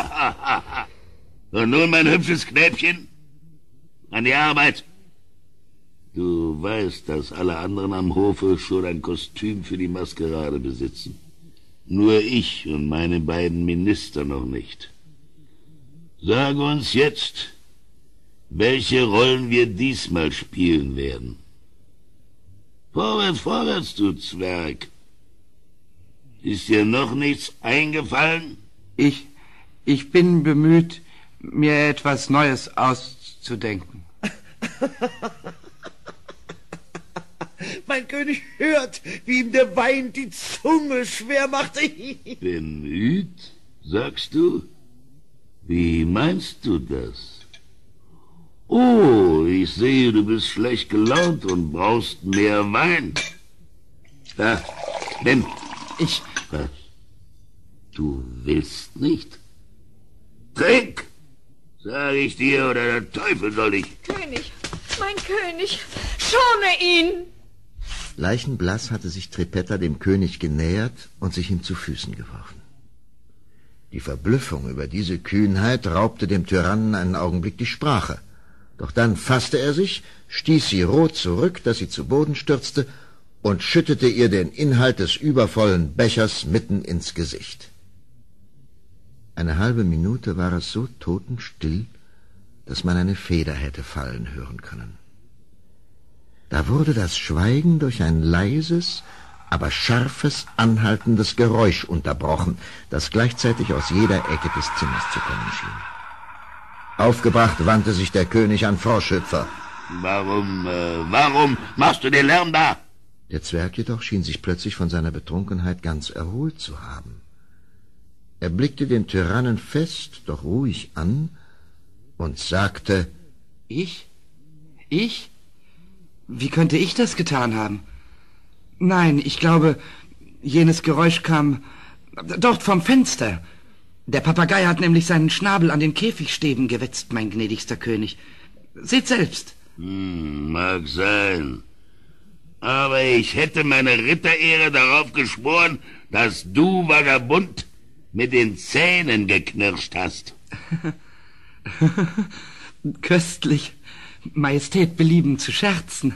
Und nun, mein hübsches Knäbchen, an die Arbeit. Du weißt, dass alle anderen am Hofe schon ein Kostüm für die Maskerade besitzen. Nur ich und meine beiden Minister noch nicht. Sag uns jetzt, welche Rollen wir diesmal spielen werden. Vorwärts, vorwärts, du Zwerg. Ist dir noch nichts eingefallen? Ich bin bemüht, mir etwas Neues auszudenken. Mein König hört, wie ihm der Wein die Zunge schwer macht. Bemüht, sagst du? Wie meinst du das? Oh, ich sehe, du bist schlecht gelaunt und brauchst mehr Wein. Da, nimm. Was? Du willst nicht? Trink! Sag ich dir, oder der Teufel soll dich... König, mein König, schone ihn! Leichenblass hatte sich Trippetta dem König genähert und sich ihm zu Füßen geworfen. Die Verblüffung über diese Kühnheit raubte dem Tyrannen einen Augenblick die Sprache. Doch dann fasste er sich, stieß sie rot zurück, dass sie zu Boden stürzte, und schüttete ihr den Inhalt des übervollen Bechers mitten ins Gesicht. Eine halbe Minute war es so totenstill, dass man eine Feder hätte fallen hören können. Da wurde das Schweigen durch ein leises, aber scharfes, anhaltendes Geräusch unterbrochen, das gleichzeitig aus jeder Ecke des Zimmers zu kommen schien. Aufgebracht wandte sich der König an Froschhüpfer. Warum machst du den Lärm da? Der Zwerg jedoch schien sich plötzlich von seiner Betrunkenheit ganz erholt zu haben. Er blickte den Tyrannen fest, doch ruhig an und sagte: Ich? Wie könnte ich das getan haben? Nein, ich glaube, jenes Geräusch kam dort vom Fenster. Der Papagei hat nämlich seinen Schnabel an den Käfigstäben gewetzt, mein gnädigster König. Seht selbst. Mag sein. Aber ich hätte meine Ritterehre darauf geschworen, dass du, Vagabund, mit den Zähnen geknirscht hast. Köstlich. Majestät belieben zu scherzen.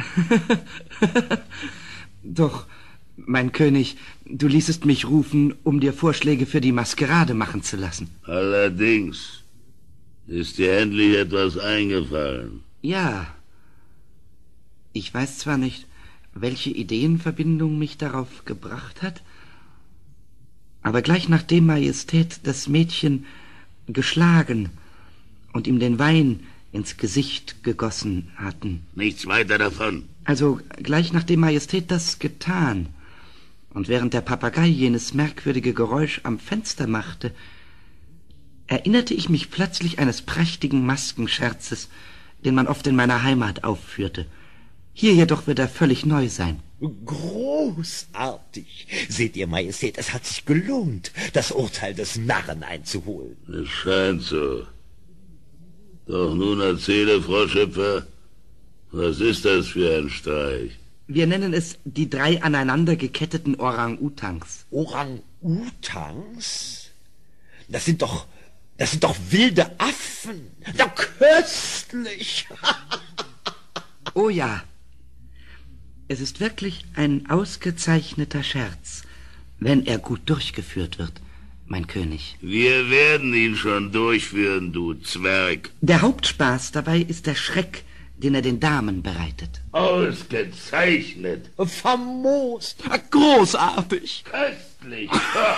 Doch, mein König, du ließest mich rufen, um dir Vorschläge für die Maskerade machen zu lassen. Allerdings. Ist dir endlich etwas eingefallen? Ja. Ich weiß zwar nicht, welche Ideenverbindung mich darauf gebracht hat, aber gleich nachdem Majestät das Mädchen geschlagen und ihm den Wein ins Gesicht gegossen hatten. Nichts weiter davon. Also gleich nachdem Majestät das getan und während der Papagei jenes merkwürdige Geräusch am Fenster machte, erinnerte ich mich plötzlich eines prächtigen Maskenscherzes, den man oft in meiner Heimat aufführte. Hier jedoch wird er völlig neu sein. Großartig. Seht ihr, Majestät, es hat sich gelohnt, das Urteil des Narren einzuholen. Es scheint so. Doch nun erzähle, Froschhüpfer, was ist das für ein Streich? Wir nennen es die 3 aneinander geketteten Orang-Utans. Orang-Utans? Das sind doch wilde Affen. Ja, köstlich. Oh ja. Es ist wirklich ein ausgezeichneter Scherz, wenn er gut durchgeführt wird, mein König. Wir werden ihn schon durchführen, du Zwerg. Der Hauptspaß dabei ist der Schreck, den er den Damen bereitet. Ausgezeichnet. Famos. Großartig. Köstlich.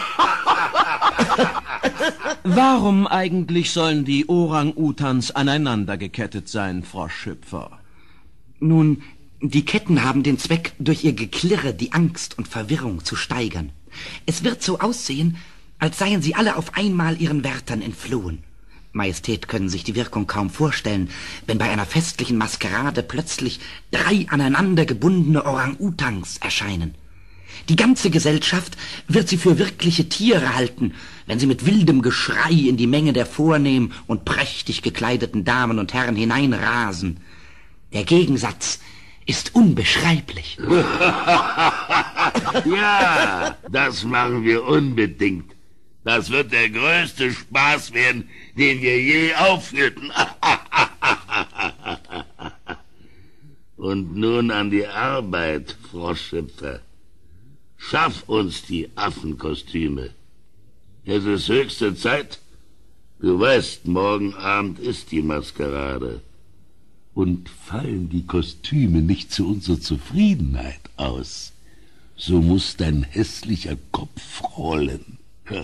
Warum eigentlich sollen die Orang-Utans aneinander gekettet sein, Froschhüpfer? Nun, die Ketten haben den Zweck, durch ihr Geklirre die Angst und Verwirrung zu steigern. Es wird so aussehen, als seien sie alle auf einmal ihren Wärtern entflohen. Majestät können sich die Wirkung kaum vorstellen, wenn bei einer festlichen Maskerade plötzlich 3 aneinander gebundene Orang-Utans erscheinen. Die ganze Gesellschaft wird sie für wirkliche Tiere halten, wenn sie mit wildem Geschrei in die Menge der vornehm und prächtig gekleideten Damen und Herren hineinrasen. Der Gegensatz ist unbeschreiblich. Ja, das machen wir unbedingt. Das wird der größte Spaß werden, den wir je aufführten. Und nun an die Arbeit, Froschhüpfer. Schaff uns die Affenkostüme. Es ist höchste Zeit. Du weißt, morgen Abend ist die Maskerade. Und fallen die Kostüme nicht zu unserer Zufriedenheit aus, so muss dein hässlicher Kopf rollen.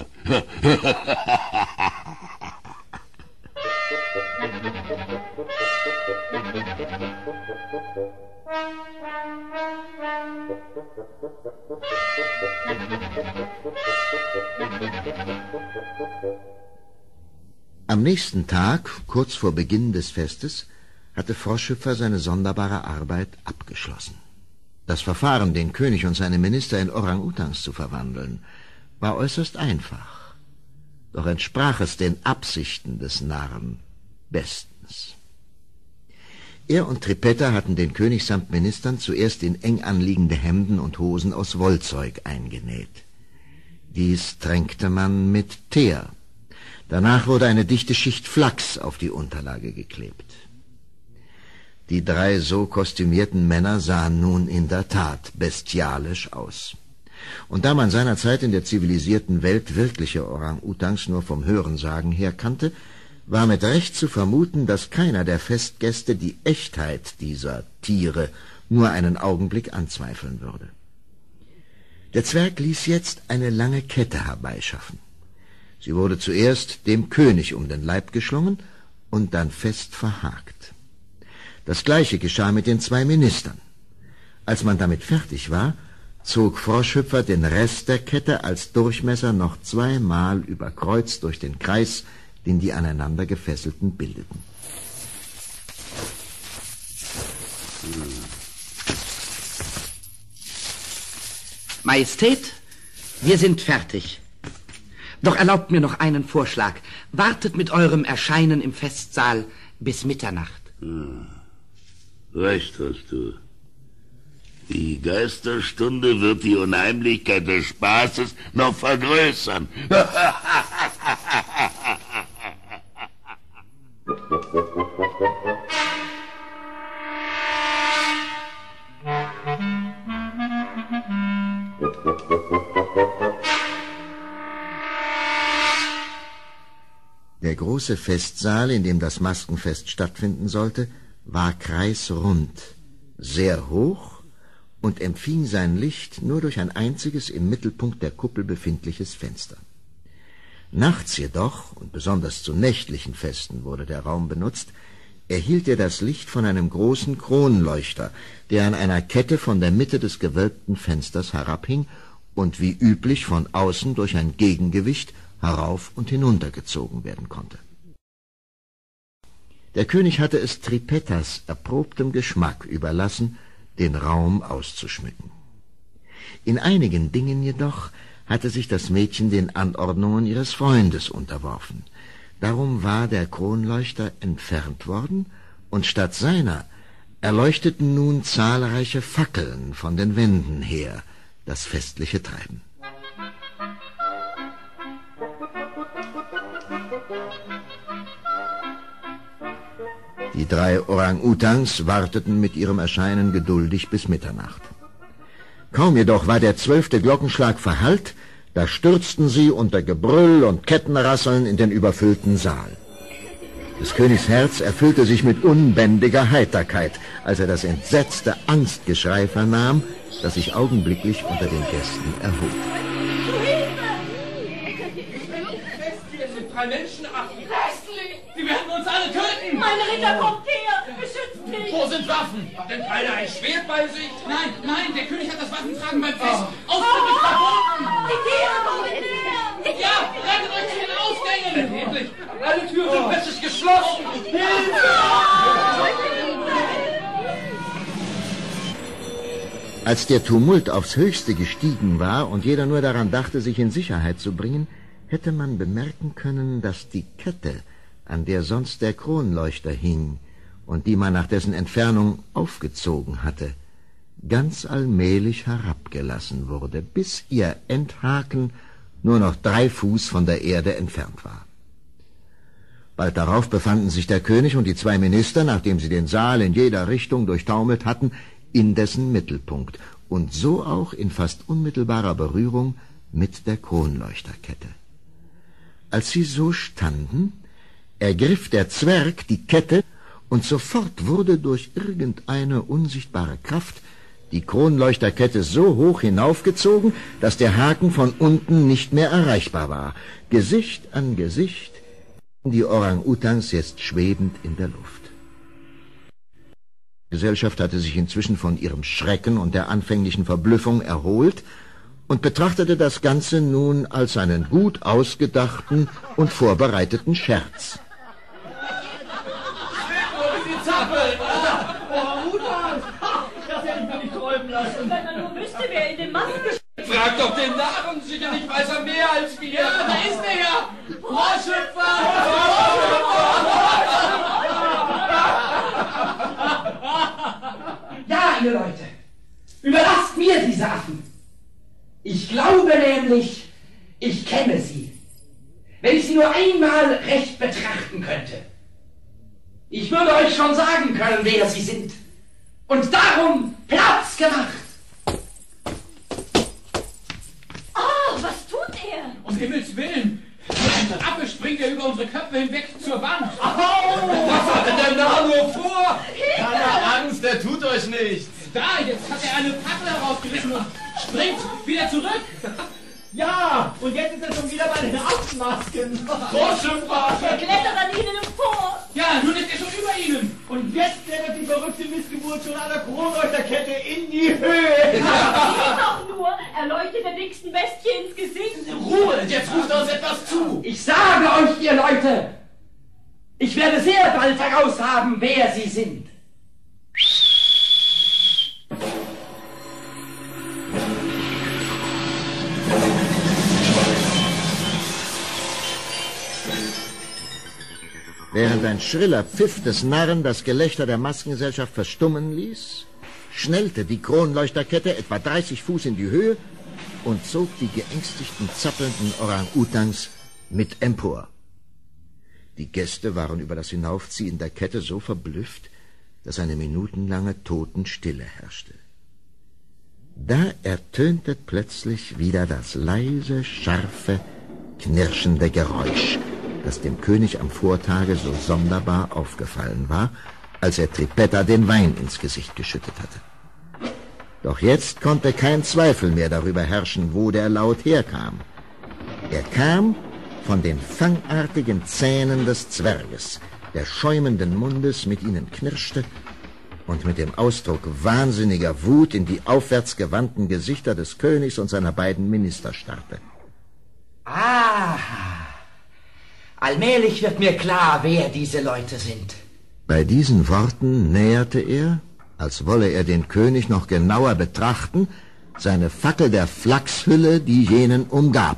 Am nächsten Tag, kurz vor Beginn des Festes, hatte Froschhüpfer seine sonderbare Arbeit abgeschlossen. Das Verfahren, den König und seine Minister in Orang-Utans zu verwandeln, war äußerst einfach, doch entsprach es den Absichten des Narren bestens. Er und Trippetta hatten den König samt Ministern zuerst in eng anliegende Hemden und Hosen aus Wollzeug eingenäht. Dies tränkte man mit Teer. Danach wurde eine dichte Schicht Flachs auf die Unterlage geklebt. Die 3 so kostümierten Männer sahen nun in der Tat bestialisch aus. Und da man seinerzeit in der zivilisierten Welt wirkliche Orang-Utans nur vom Hörensagen her kannte, war mit Recht zu vermuten, dass keiner der Festgäste die Echtheit dieser Tiere nur einen Augenblick anzweifeln würde. Der Zwerg ließ jetzt eine lange Kette herbeischaffen. Sie wurde zuerst dem König um den Leib geschlungen und dann fest verhakt. Das Gleiche geschah mit den 2 Ministern. Als man damit fertig war, zog Froschhüpfer den Rest der Kette als Durchmesser noch 2-mal überkreuzt durch den Kreis, den die aneinander gefesselten bildeten. Majestät, wir sind fertig. Doch erlaubt mir noch einen Vorschlag. Wartet mit eurem Erscheinen im Festsaal bis Mitternacht. Recht hast du. Die Geisterstunde wird die Unheimlichkeit des Spaßes noch vergrößern. Der große Festsaal, in dem das Maskenfest stattfinden sollte, war kreisrund, sehr hoch und empfing sein Licht nur durch ein einziges im Mittelpunkt der Kuppel befindliches Fenster. Nachts jedoch, und besonders zu nächtlichen Festen wurde der Raum benutzt, erhielt er das Licht von einem großen Kronleuchter, der an einer Kette von der Mitte des gewölbten Fensters herabhing und wie üblich von außen durch ein Gegengewicht herauf und hinuntergezogen werden konnte. Der König hatte es Tripettas erprobtem Geschmack überlassen, den Raum auszuschmücken. In einigen Dingen jedoch hatte sich das Mädchen den Anordnungen ihres Freundes unterworfen. Darum war der Kronleuchter entfernt worden, und statt seiner erleuchteten nun zahlreiche Fackeln von den Wänden her das festliche Treiben. Die 3 Orang-Utans warteten mit ihrem Erscheinen geduldig bis Mitternacht. Kaum jedoch war der 12. Glockenschlag verhallt, da stürzten sie unter Gebrüll und Kettenrasseln in den überfüllten Saal. Des Königs Herz erfüllte sich mit unbändiger Heiterkeit, als er das entsetzte Angstgeschrei vernahm, das sich augenblicklich unter den Gästen erhob. Hier sind 3 Menschenaffen. Sie werden uns alle töten. Meine Ritter, kommt her! Beschützt mich! Wo sind Waffen? Hat denn keiner ein Schwert bei sich? Nein, der König hat das Waffentragen beim Fest ausdrücklich verboten. Die Tiere kommen her! Ja, Endlich! Alle Türen sind plötzlich geschlossen! Als der Tumult aufs Höchste gestiegen war und jeder nur daran dachte, sich in Sicherheit zu bringen, hätte man bemerken können, dass die Kette, an der sonst der Kronleuchter hing und die man nach dessen Entfernung aufgezogen hatte, ganz allmählich herabgelassen wurde, bis ihr Endhaken nur noch 3 Fuß von der Erde entfernt war. Bald darauf befanden sich der König und die 2 Minister, nachdem sie den Saal in jeder Richtung durchtaumelt hatten, in dessen Mittelpunkt und so auch in fast unmittelbarer Berührung mit der Kronleuchterkette. Als sie so standen, ergriff der Zwerg die Kette und sofort wurde durch irgendeine unsichtbare Kraft die Kronleuchterkette so hoch hinaufgezogen, dass der Haken von unten nicht mehr erreichbar war. Gesicht an Gesicht, die Orang-Utans jetzt schwebend in der Luft. Die Gesellschaft hatte sich inzwischen von ihrem Schrecken und der anfänglichen Verblüffung erholt und betrachtete das Ganze nun als einen gut ausgedachten und vorbereiteten Scherz. Wenn man nur wüsste, wer in den Masken steht. Frag doch den Narren, sicherlich weiß er mehr als wir. Ja, da ist er ja! Froschhüpfer! Ja, ihr Leute, überlasst mir diese Affen. Ich glaube nämlich, ich kenne sie. Wenn ich sie nur einmal recht betrachten könnte. Ich würde euch schon sagen können, wer sie sind. Und darum Platz gemacht. Oh, was tut er? Um Himmels Willen! Ein Affe springt ja über unsere Köpfe hinweg zur Wand. Was hat denn der Narr nur vor? Keine Angst, der tut euch nichts. Da, jetzt hat er eine Fackel herausgerissen und springt wieder zurück. Ja, und jetzt ist er schon wieder bei den Affenmasken. Froschhüpfer! Er klettert an ihnen empor. Ja, nun ist er schon über ihnen. Und jetzt klettert die verrückte Missgeburt schon an der Kronleuchterkette in die Höhe. Sieh doch nur, er leuchtet der dicksten Bestie ins Gesicht. Ruhe, jetzt ruft er uns etwas zu. Ich sage euch, ihr Leute, ich werde sehr bald heraushaben, wer sie sind. Während ein schriller Pfiff des Narren das Gelächter der Maskengesellschaft verstummen ließ, schnellte die Kronleuchterkette etwa 30 Fuß in die Höhe und zog die geängstigten, zappelnden Orang-Utans mit empor. Die Gäste waren über das Hinaufziehen der Kette so verblüfft, dass eine minutenlange Totenstille herrschte. Da ertönte plötzlich wieder das leise, scharfe, knirschende Geräusch, das dem König am Vortage so sonderbar aufgefallen war, als er Trippetta den Wein ins Gesicht geschüttet hatte. Doch jetzt konnte kein Zweifel mehr darüber herrschen, wo der Laut herkam. Er kam von den fangartigen Zähnen des Zwerges, der schäumenden Mundes mit ihnen knirschte und mit dem Ausdruck wahnsinniger Wut in die aufwärts gewandten Gesichter des Königs und seiner beiden Minister starrte. Ah, allmählich wird mir klar, wer diese Leute sind. Bei diesen Worten näherte er, als wolle er den König noch genauer betrachten, seine Fackel der Flachshülle, die jenen umgab.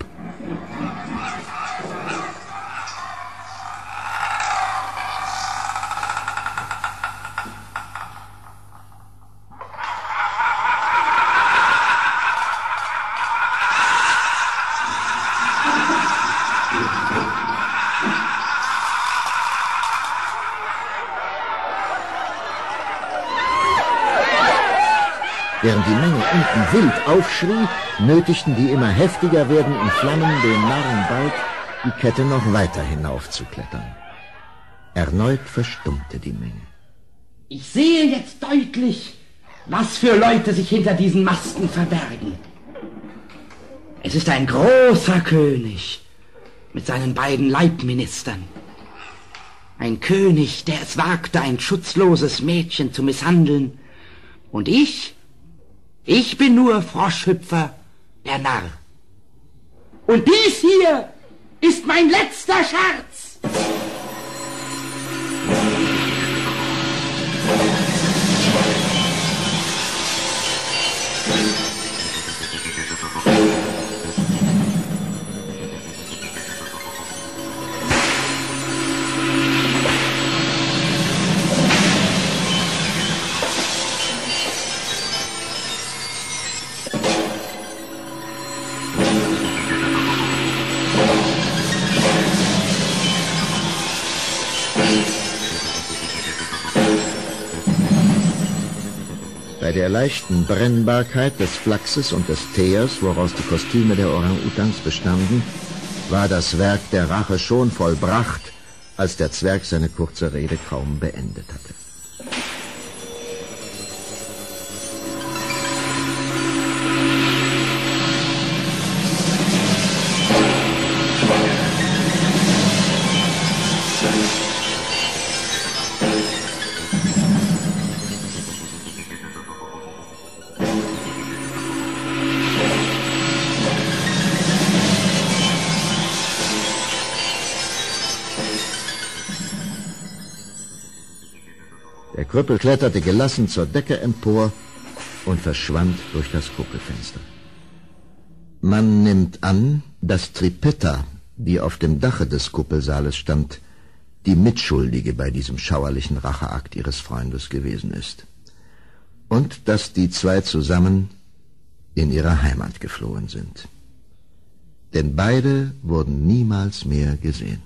Während die Menge unten wild aufschrie, nötigten die immer heftiger werdenden Flammen den Narren bald, die Kette noch weiter hinaufzuklettern. Erneut verstummte die Menge. Ich sehe jetzt deutlich, was für Leute sich hinter diesen Masken verbergen. Es ist ein großer König mit seinen beiden Leibministern. Ein König, der es wagte, ein schutzloses Mädchen zu misshandeln. Und ich bin nur Froschhüpfer, der Narr. Und dies hier ist mein letzter Scherz. Bei der leichten Brennbarkeit des Flachses und des Teers, woraus die Kostüme der Orang-Utans bestanden, war das Werk der Rache schon vollbracht, als der Zwerg seine kurze Rede kaum beendet hatte. Der Krüppel kletterte gelassen zur Decke empor und verschwand durch das Kuppelfenster. Man nimmt an, dass Tripetta, die auf dem Dache des Kuppelsaales stand, die Mitschuldige bei diesem schauerlichen Racheakt ihres Freundes gewesen ist. Und dass die zwei zusammen in ihre Heimat geflohen sind. Denn beide wurden niemals mehr gesehen.